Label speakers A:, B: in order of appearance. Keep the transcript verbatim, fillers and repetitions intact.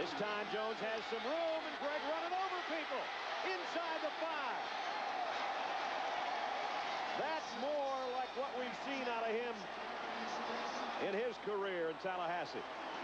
A: This time Jones has some room, and Greg running over people inside the five. That's more like what we've seen out of him in his career in Tallahassee.